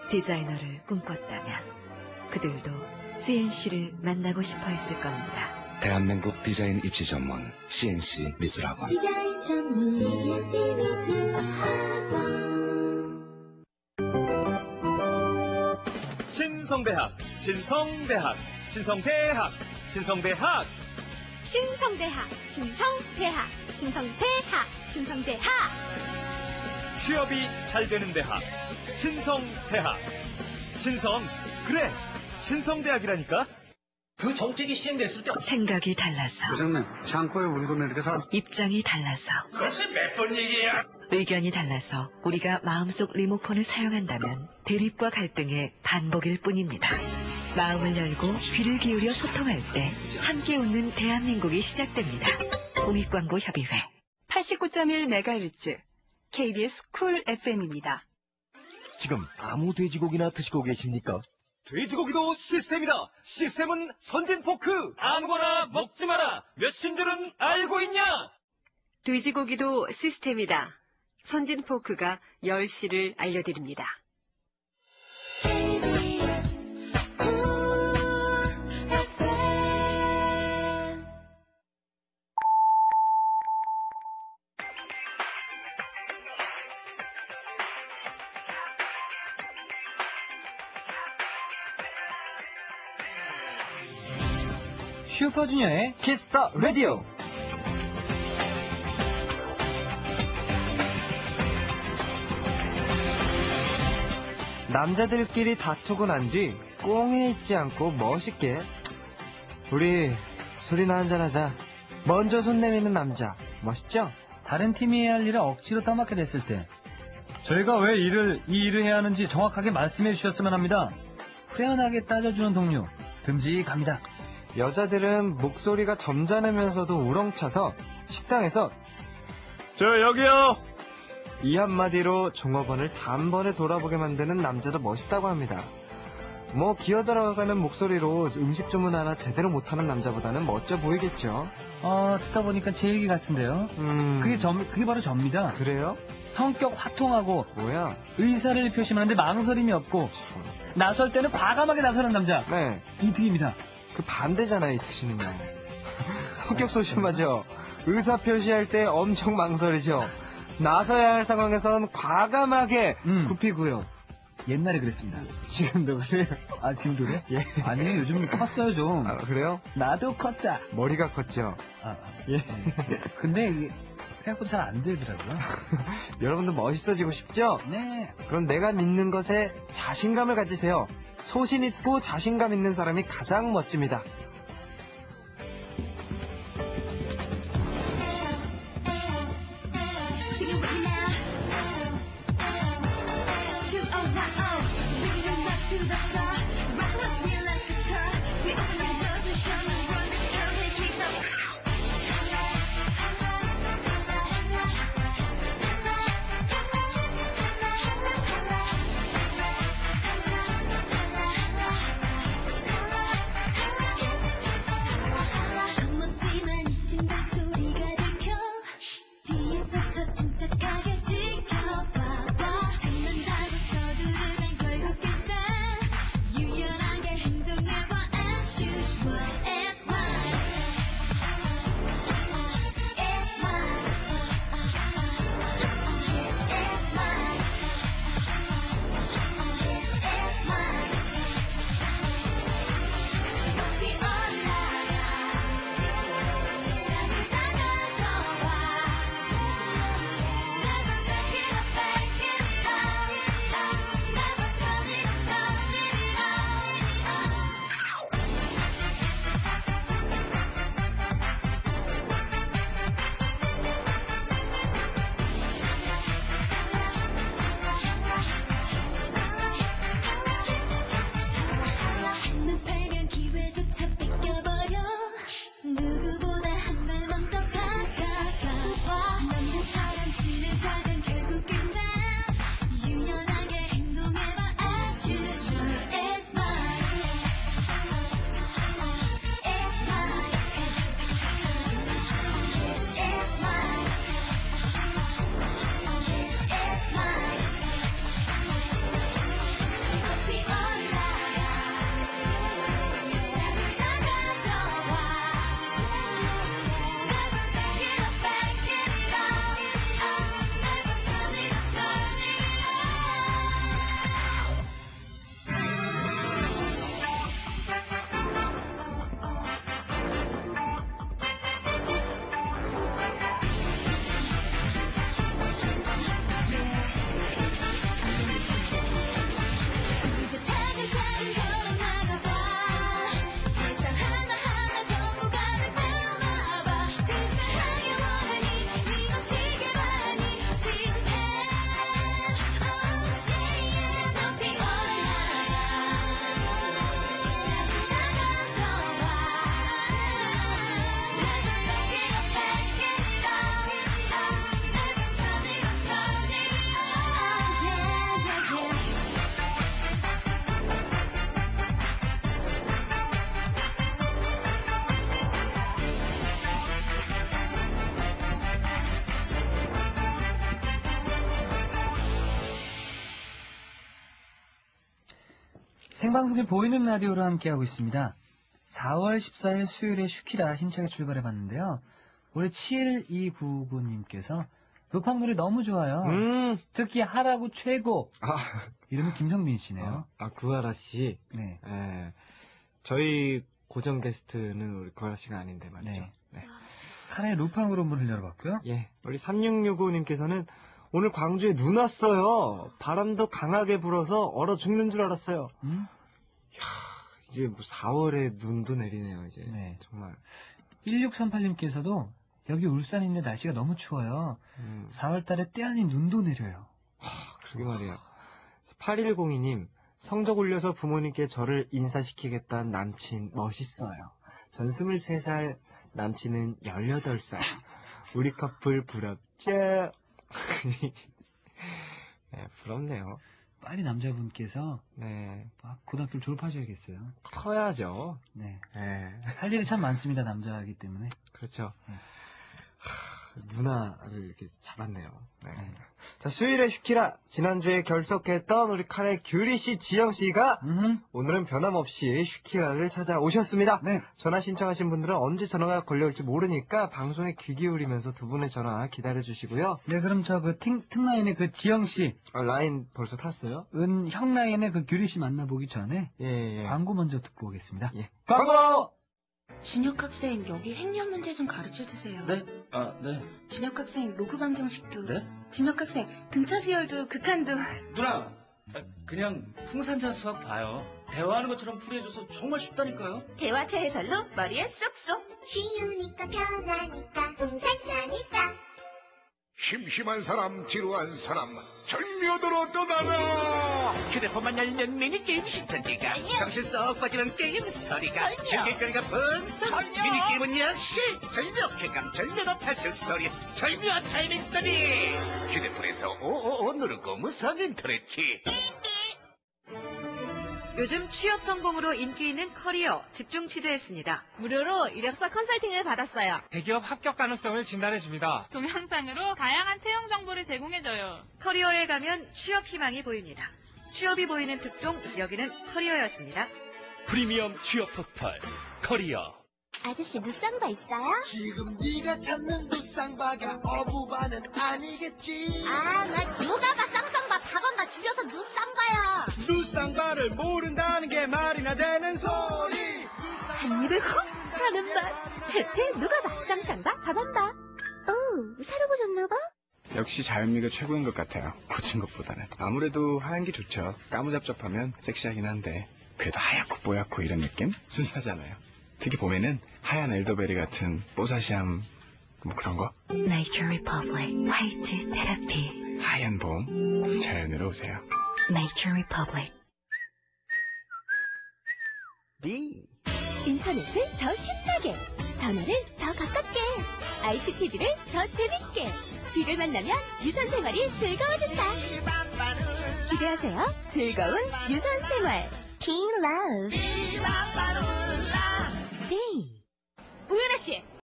디자이너를 꿈꿨다면 그들도 CNC를 만나고 싶어 했을 겁니다. 대한민국 디자인 입시 전문 CNC 미술학원. 디자인 전문 CNC 미술학원. 신성대학, 신성대학, 신성대학, 신성대학. 신성대학, 신성대학, 신성대학, 신성대학. 취업이 잘 되는 대학, 신성대학. 신성, 그래, 신성대학이라니까. 그 정책이 시행됐을 때 생각이 달라서, 그러면 창고에 물건을 이렇게 사. 입장이 달라서, 그것이 몇 번 얘기야. 의견이 달라서 우리가 마음속 리모컨을 사용한다면 대립과 갈등의 반복일 뿐입니다. 마음을 열고 귀를 기울여 소통할 때 함께 웃는 대한민국이 시작됩니다. 공익광고협의회 89.1MHz KBS 쿨 FM입니다. 지금 아무 돼지고기나 드시고 계십니까? 돼지고기도 시스템이다. 시스템은 선진 포크. 아무거나 먹지 마라. 몇인 줄은 알고 있냐? 돼지고기도 시스템이다. 선진 포크가 10시를 알려드립니다. 슈퍼주니어의 키스터 라디오. 남자들끼리 다투고 난 뒤 꽁에 있지 않고 멋있게 우리 술이나 한잔하자. 먼저 손 내미는 남자 멋있죠? 다른 팀이 해야 할 일을 억지로 떠맡게 됐을 때 저희가 왜 이 일을 해야 하는지 정확하게 말씀해 주셨으면 합니다. 후련하게 따져주는 동료 듬직합니다. 여자들은 목소리가 점잖으면서도 우렁차서 식당에서 저 여기요. 이 한마디로 종업원을 단번에 돌아보게 만드는 남자도 멋있다고 합니다. 뭐 기어들어가는 목소리로 음식 주문 하나 제대로 못하는 남자보다는 멋져 보이겠죠. 듣다 보니까 제 얘기 같은데요. 그게 바로 접니다. 그래요? 성격 화통하고 뭐야? 의사를 표시하는데 망설임이 없고 나설 때는 과감하게 나서는 남자. 네. 이특입니다. 그 반대잖아요, 이특 씨는요. 성격 소심하죠. 의사 표시할 때 엄청 망설이죠. 나서야 할 상황에선 과감하게 굽히고요. 옛날에 그랬습니다. 지금도 그래요? 지금도 그래? 예. 아니에요, 요즘 컸어요 좀. 그래요? 나도 컸다. 머리가 컸죠. 예. 근데 이게 생각보다 잘 안 되더라고요. 여러분도 멋있어지고 싶죠? 네. 그럼 내가 믿는 것에 자신감을 가지세요. 소신 있고 자신감 있는 사람이 가장 멋집니다. 생방송에 보이는 라디오로 함께하고 있습니다. 4월 14일 수요일에 슈키라 힘차게 출발해봤는데요. 우리 7299님께서 루팡 노래 너무 좋아요. 특히 하라고 최고. 이름은 김성민 씨네요. 구하라 씨. 네. 예. 저희 고정 게스트는 우리 구하라 씨가 아닌데 말이죠. 네. 네. 카라의 루팡으로 문을 열어봤고요. 예. 우리 3665님께서는 오늘 광주에 눈 왔어요. 바람도 강하게 불어서 얼어 죽는 줄 알았어요. 이야, 이제 뭐 4월에 눈도 내리네요, 이제. 네. 정말. 1638님께서도 여기 울산인데 날씨가 너무 추워요. 4월달에 때 아닌 눈도 내려요. 그러게 말이에요. 8102님, 성적 올려서 부모님께 저를 인사시키겠다는 남친 멋있어요. 전 23살, 남친은 18살. 우리 커플 부럽죠? 네, 부럽네요. 빨리 남자분께서 네. 막 고등학교를 졸업하셔야겠어요. 커야죠. 네. 네. 할 일이 참 많습니다, 남자이기 때문에. 그렇죠. 네. 누나를 이렇게 잡았네요. 네. 자, 수요일에 슈키라. 지난주에 결석했던 우리 카레 규리씨, 지영씨가 오늘은 변함없이 슈키라를 찾아오셨습니다. 네. 전화 신청하신 분들은 언제 전화가 걸려올지 모르니까 방송에 귀 기울이면서 두 분의 전화 기다려주시고요. 네, 그럼 저 그 특라인의 그 지영씨. 라인 벌써 탔어요? 형 라인의 그 규리씨 만나보기 전에. 예. 광고 먼저 듣고 오겠습니다. 예. 광고! 준혁 학생, 여기 행렬 문제 좀 가르쳐주세요. 네? 네. 준혁 학생, 로그 방정식도. 네? 준혁 학생, 등차 수열도, 극한도. 누나, 그냥 풍산자 수학 봐요. 대화하는 것처럼 풀이해줘서 정말 쉽다니까요. 대화체 해설로 머리에 쏙쏙. 쉬우니까 편하니까 풍산자니까. 심심한 사람, 지루한 사람, 절묘도로 떠나라! 휴대폰만 열면 미니게임 신천지가, 정신 썩 빠지는 게임 스토리가, 즐길거리가 풍성, 미니게임은 역시 절묘 쾌감, 절묘도 탈출 스토리, 절묘한 타이밍 스토리! 휴대폰에서 555 누르고 무선 인터넷키. 요즘 취업 성공으로 인기 있는 커리어 집중 취재했습니다. 무료로 이력서 컨설팅을 받았어요. 대기업 합격 가능성을 진단해줍니다. 동영상으로 다양한 채용 정보를 제공해줘요. 커리어에 가면 취업 희망이 보입니다. 취업이 보이는 특종, 여기는 커리어였습니다. 프리미엄 취업 포털 커리어. 아저씨 무쌍바 있어요? 지금 네가 찾는 무쌍바가 어부바는 아니겠지. 나 누가 봐 쌍쌍바 박원바 줄여서 누쌍바야. 무쌍바를 모른다는 게 말이나 되는 소리. 한 입에 훅 가는 맛. 혜태 누가 봐 쌍쌍바 박원바. 새로 보셨나봐? 역시 자연미가 최고인 것 같아요. 고친 것보다는. 아무래도 하얀 게 좋죠. 까무잡잡하면 섹시하긴 한데 그래도 하얗고 뽀얗고 이런 느낌? 순수하잖아요. 특히 봄에는 하얀 엘더베리 같은 뽀사시함 뭐 그런 거. Nature Republic 화이트 테라피. 하얀 봄 자연으로 오세요. Nature Republic. 인터넷을 더 신나게, 전화를 더 가깝게, IPTV를 더 재밌게. 비를 만나면 유선 생활이 즐거워진다. 기대하세요. 즐거운 유선 생활. Teen Love. 우연아 씨,